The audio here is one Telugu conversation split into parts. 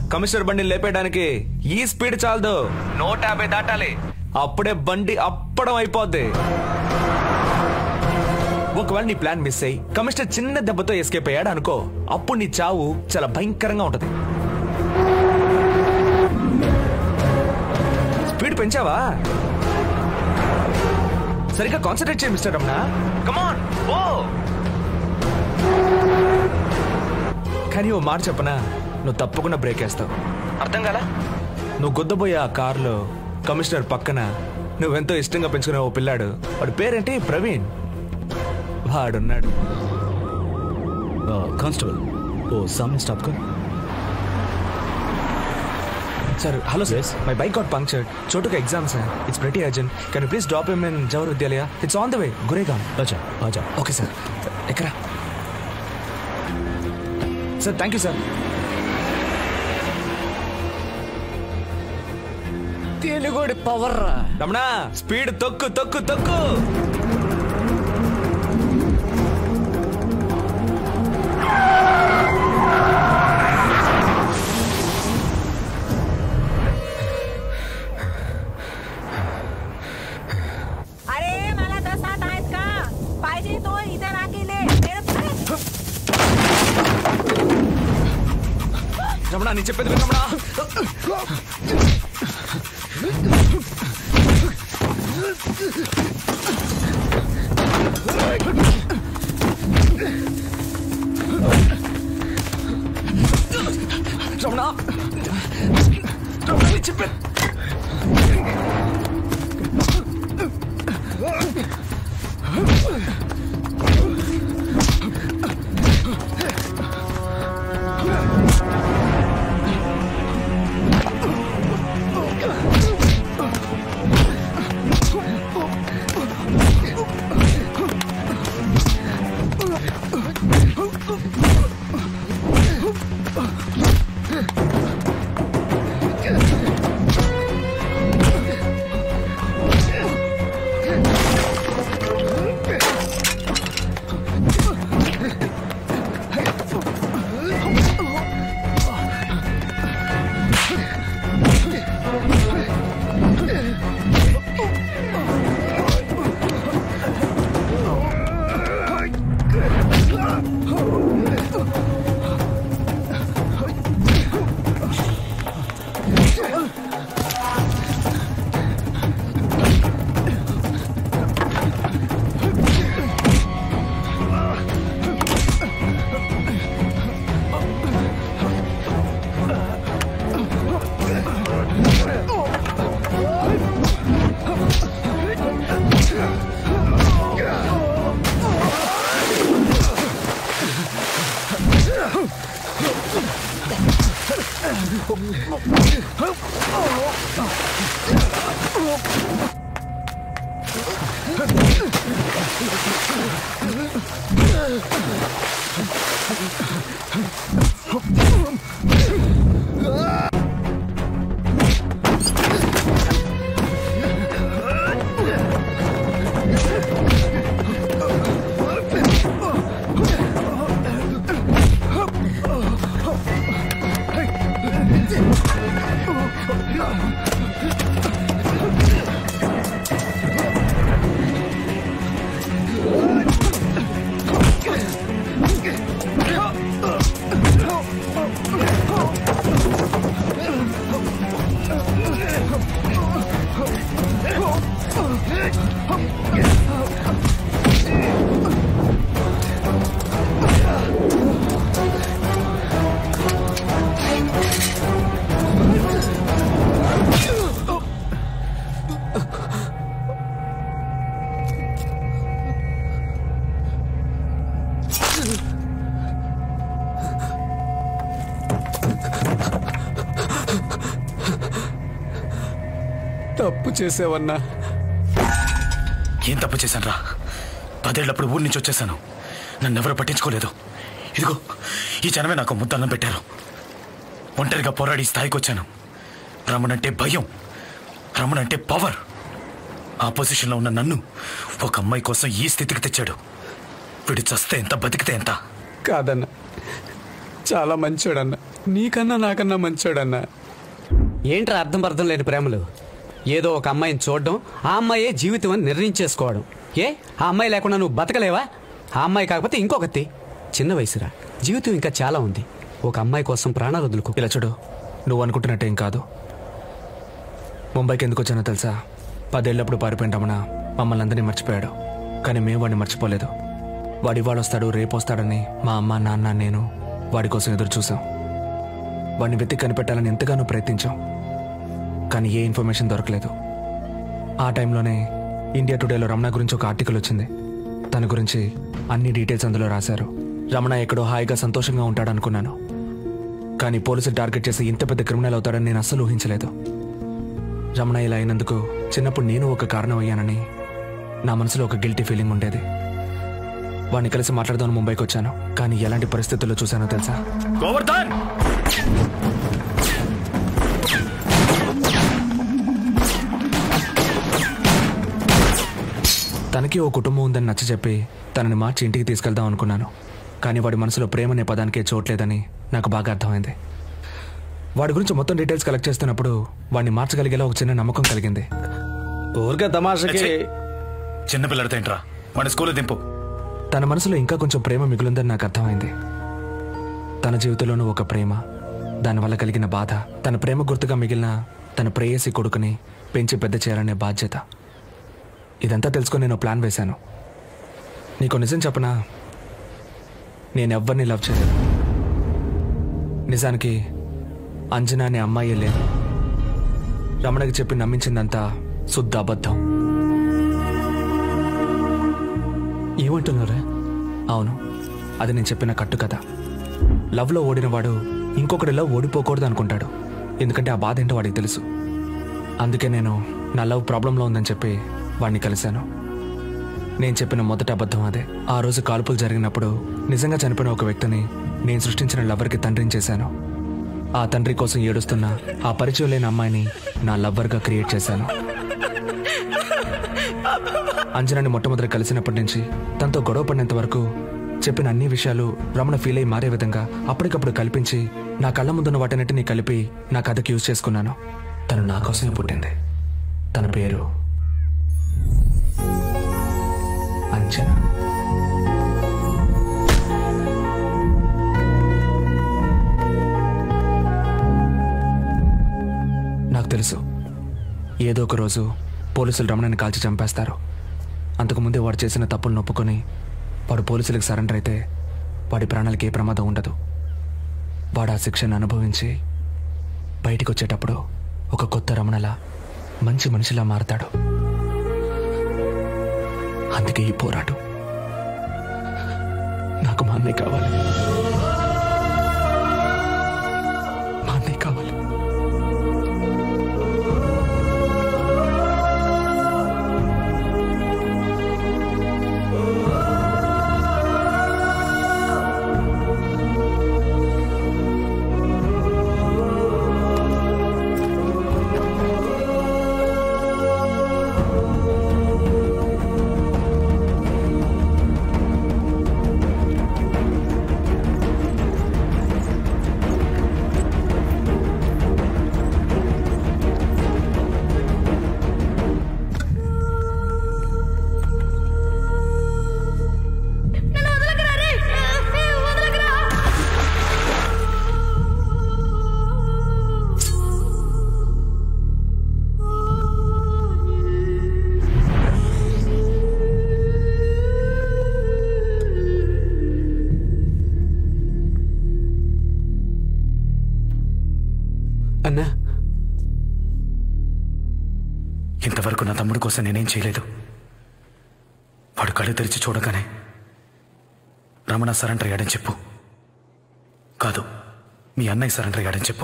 కమిషనర్ బండిని లేపేయడానికి ఈ స్పీడ్ చాలదు, 150 దాటాలి. అప్పుడే బండి అప్పడం అయిపోద్ది. ఒకవేళ నీ ప్లాన్ మిస్ అయ్యి కమిషనర్ చిన్న దెబ్బతో ఎస్కేప్ అయ్యాడు అనుకో, అప్పుడు నీ చావు చాలా భయంకరంగా ఉంటది. స్పీడ్ పెంచావా? సరిగ్గా కాన్సన్ట్రేట్ చేయి మిస్టర్ రమణ. కమాన్ ఓ. కానీ ఓ మాట చెప్పనా, నువ్వు తప్పకుండా బ్రేక్ వేస్తావు. అర్థం కాలా? నువ్వు గుద్దబోయే ఆ కారులో కమిషనర్ పక్కన నువ్వెంతో ఇష్టంగా పెంచుకునే ఓ పిల్లాడు, వాడి పేరేంటి? ప్రవీణ్. వాడున్నాడు. కానిస్టేబుల్ ఓ సామ్నే స్టాప్ కర్. Sir, hello sir. Yes. My bike got punctured. Chotu ka exam sir. It's pretty urgent. Can you please drop him in Jawhar Vidyalaya? It's on the way. Guregaon. Acha, acha. Okay sir. Ekra. Sir, thank you sir. తెలుగుడి పవర్. రమణ, స్పీడ్ తొక్కు తొక్కు తొక్కు. రమణ, నీ చెప్పేది విను రమణ. రమణ, రమణ, నీ చెప్పేది. తప్పు చేసావన్నా. ఏం తప్పు చేశాను రా? 10 ఏళ్ళప్పుడు ఊరి నుంచి వచ్చేసాను, నన్ను ఎవరు పట్టించుకోలేదు. ఇదిగో ఈ జనమే నాకు ముద్దన్నం పెట్టారు. ఒంటరిగా పోరాడి స్థాయికి వచ్చాను. రమణంటే భయం, రమణంటే పవర్. ఆ పొజిషన్లో ఉన్న నన్ను ఒక అమ్మాయి కోసం ఈ స్థితికి తెచ్చాడు. వీడు చస్తే ఎంత, బతికితే ఎంత. కాదన్న, చాలా మంచోడన్న. నీకన్నా నాకన్నా మంచోడన్నా. ఏంట్రా అర్థం లేని ప్రేమలు? ఏదో ఒక అమ్మాయిని చూడడం, ఆ అమ్మాయే జీవితం అని నిర్ణయించేసుకోవడం. ఆ అమ్మాయి లేకుండా నువ్వు బతకలేవా? ఆ అమ్మాయి కాకపోతే ఇంకొకటి. చిన్న వయసురా, జీవితం ఇంకా చాలా ఉంది. ఒక అమ్మాయి కోసం ప్రాణాలు వదులుకో. ఇలా చూడు, నువ్వు అనుకుంటున్నట్టేం కాదు. ముంబైకి ఎందుకు వచ్చానో తెలుసా? 10 ఏళ్ళప్పుడు పారిపోయిన రమణ మమ్మల్ని అందరినీ మర్చిపోయాడు. కానీ మేము వాడిని మర్చిపోలేదు. వాడు ఇవాళ వస్తాడు, రేపు వస్తాడని మా అమ్మ, నాన్న, నేను వాడి కోసం ఎదురు చూసాం. వాడిని వెతికి కనిపెట్టాలని ఎంతగానో ప్రయత్నించాం. కానీ ఏ ఇన్ఫర్మేషన్ దొరకలేదు. ఆ టైంలోనే ఇండియా టుడేలో రమణ గురించి ఒక ఆర్టికల్ వచ్చింది. తన గురించి అన్ని డీటెయిల్స్ అందులో రాశారు. రమణ ఎక్కడో హాయిగా సంతోషంగా ఉంటాడనుకున్నాను. కానీ పోలీసులు టార్గెట్ చేసి ఇంత పెద్ద క్రిమినల్ అవుతాడని నేను అస్సలు ఊహించలేదు. రమణ ఇలా అయినందుకు చిన్నప్పుడు నేను ఒక కారణం అయ్యానని నా మనసులో ఒక గిల్టీ ఫీలింగ్ ఉండేది. వాడిని కలిసి మాట్లాడదామని ముంబైకి వచ్చాను. కానీ ఎలాంటి పరిస్థితుల్లో చూశానో తెలుసా? గోవర్ధన్! తనకి ఓ కుటుంబం ఉందని నచ్చ చెప్పి తనని మార్చి ఇంటికి తీసుకెళ్దాం అనుకున్నాను. కానీ వాడి మనసులో ప్రేమ అనే పదానికే చోట్లేదని నాకు బాగా అర్థమైంది. వాడి గురించి మొత్తం డీటెయిల్స్ కలెక్ట్ చేస్తున్నప్పుడు వాడిని మార్చగలిగేలా ఒక చిన్న నమ్మకం కలిగింది. ఊరికే తమాషకి చిన్నపిల్లడితో ఏంట్రా? వాడి స్కూల్లో దింపు. తన మనసులో ఇంకా కొంచెం ప్రేమ మిగులుందని నాకు అర్థమైంది. తన జీవితంలోనూ ఒక ప్రేమ, దానివల్ల కలిగిన బాధ, తన ప్రేమ గుర్తుగా మిగిలిన తన ప్రేయసి కొడుకుని పెంచి పెద్ద చేయాలనే బాధ్యత. ఇదంతా తెలుసుకొని నేను ప్లాన్ వేశాను. నీకు నిజం చెప్పనా, నేనెవ్వరిని లవ్ చేయలేదు. నిజానికి అంజనా అనే అమ్మాయి లేదు. రమణకి చెప్పి నమ్మించిందంతా శుద్ధ అబద్ధం. ఏమంటున్నారా? అవును, అది నేను చెప్పిన కట్టు కథ. లవ్లో ఓడినవాడు ఇంకొకటి లవ్ ఓడిపోకూడదు అనుకుంటాడు. ఎందుకంటే ఆ బాధ ఏంటో వాడికి తెలుసు. అందుకే నేను నా లవ్ ప్రాబ్లంలో ఉందని చెప్పి వాడిని కలిశాను. నేను చెప్పిన మొదటి అబద్ధం అదే. ఆ రోజు కాల్పులు జరిగినప్పుడు నిజంగా చనిపోయిన ఒక వ్యక్తిని నేను సృష్టించిన లవర్కి తండ్రిని చేశాను. ఆ తండ్రి కోసం ఏడుస్తున్న ఆ పరిచయం లేని అమ్మాయిని నా లవ్వర్గా క్రియేట్ చేశాను. అంజనాని మొట్టమొదటి కలిసినప్పటి నుంచి తనతో గొడవ పడినంత వరకు చెప్పిన అన్ని విషయాలు రమణ ఫీల్ అయి మారే విధంగా అప్పటికప్పుడు కల్పించి నా కళ్ళ ముందున్న వాటన్నిటినీ కలిపి నా కథకి యూజ్ చేసుకున్నాను. తను నా కోసమే పుట్టింది. తన పేరు అంజనా. నాకు తెలుసు ఏదో ఒక రోజు పోలీసులు రమణని కాల్చి చంపేస్తారు. అంతకుముందే వాడు చేసిన తప్పులు నొప్పుకొని వాడు పోలీసులకు సరెండర్ అయితే వాడి ప్రాణాలకి ఏ ప్రమాదం ఉండదు. వాడు ఆ శిక్షను అనుభవించి బయటికి వచ్చేటప్పుడు ఒక కొత్త రమణలా మంచి మనిషిలా మారతాడు. అందుకే ఈ పోరాటం. నాకు మా అన్నయ్య కావాలి. మా అన్నయ్య కావాలి. అన్నా, ఇంతవరకు నా తమ్ముడి కోసం నేనేం చేయలేదు. వాడు కళ్ళు తెరిచి చూడగానే రమణ సరెండర్ అయ్యాడని చెప్పు. కాదు, మీ అన్నయ్య సరెండర్ అయ్యాడని చెప్పు.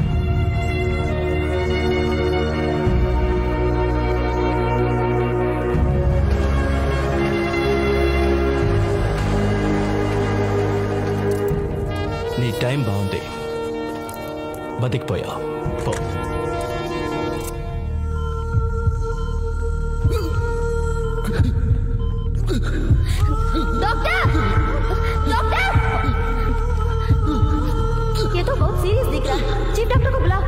నీ టైం బాగుంది, బతికిపోయా. పో. डॉक्टर! डॉक्टर! ये तो बहुत चीफ डॉक्टर को बुलाओ।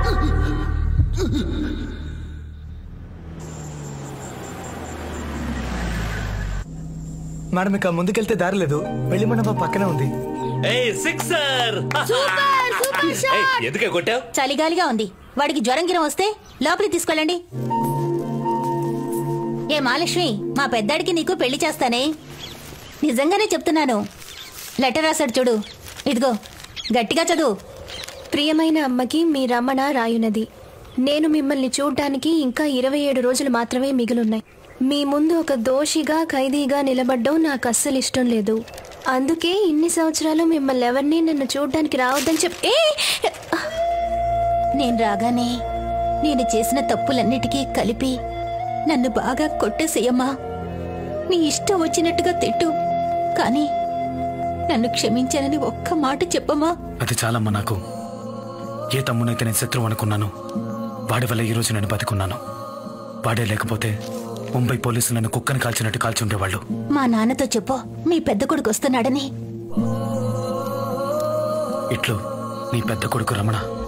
మేడం ఇక ముందుకెళ్తే దారి లేదు, వెళ్ళి మండపం పక్కనే ఉంది. Sixer super super shot. ఎందుకే కొట్టావు? చలిగాలిగా ఉంది, వాడికి జ్వరం గిరం వస్తే లోపలికి తీసుకెళ్ళండి. ఏ మహాలక్ష్మి, మా పెద్దాడికి నీకు పెళ్లి చేస్తానే, నిజంగానే చెప్తున్నాను. లెటర్ రాశాడు చూడు, ఇదిగో గట్టిగా చదువు. ప్రియమైన అమ్మకి మీ రమణ రాయునది. నేను మిమ్మల్ని చూడ్డానికి ఇంకా 27 రోజులు మాత్రమే మిగిలున్నాయి. మీ ముందు ఒక దోషిగా ఖైదీగా నిలబడ్డం నాకు అస్సలు ఇష్టం లేదు. అందుకే ఇన్ని సంవత్సరాలు మిమ్మల్ని ఎవరిని నన్ను చూడ్డానికి రావద్దని చెప్పి నేను రాగానే నేను చేసిన తప్పులన్నిటికీ కలిపి నన్ను బాగా కొట్టేసేయమ్మా. నీ ఇష్టం వచ్చినట్టుగా తిట్టు, కానీ నన్ను క్షమించానని ఒక్క మాట చెప్పమ్మా. అది చాలమ్మా. నాకు ఏ తమ్మునైతే నేను శత్రువు అనుకున్నాను, వాడి వల్ల ఈరోజు నేను బతికున్నాను. వాడే లేకపోతే ముంబై పోలీసులు నన్ను కుక్కని కాల్చినట్టు కాల్చి ఉండేవాళ్ళు. మా నాన్నతో చెప్పు మీ పెద్ద కొడుకు వస్తున్నాడని. ఇట్లు నీ పెద్ద కొడుకు రమణ.